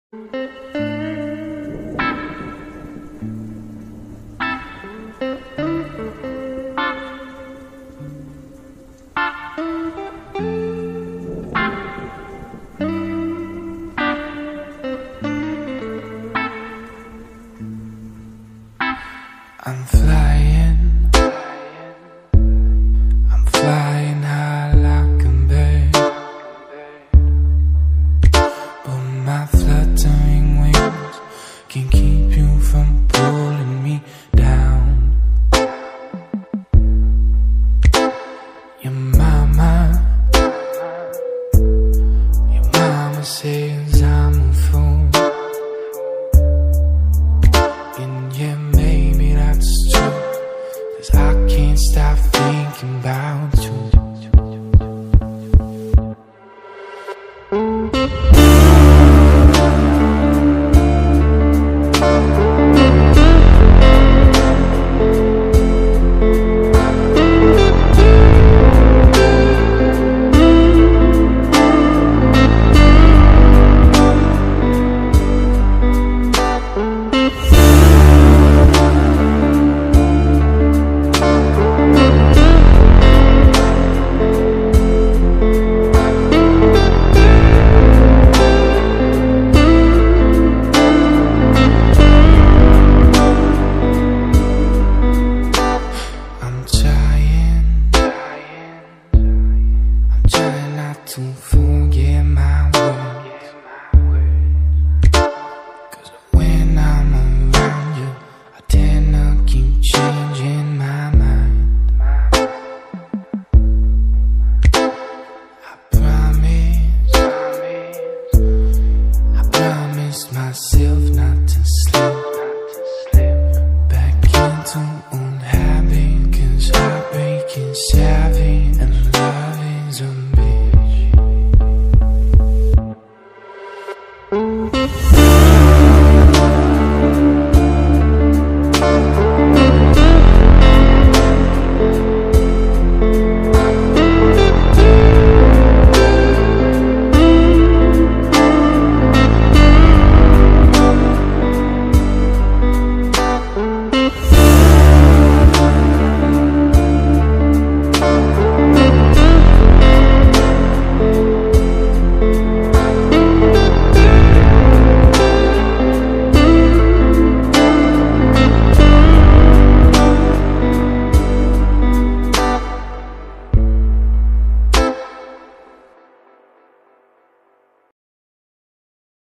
I'm flying high like a bird, but my fluttering wings can keep you from pulling me down. Your mama says I'm a fool, and yeah, maybe that's true, 'cause I can't stop thinking about you. To forget my words, 'cause when I'm around you, I tend to keep changing my mind. I promised myself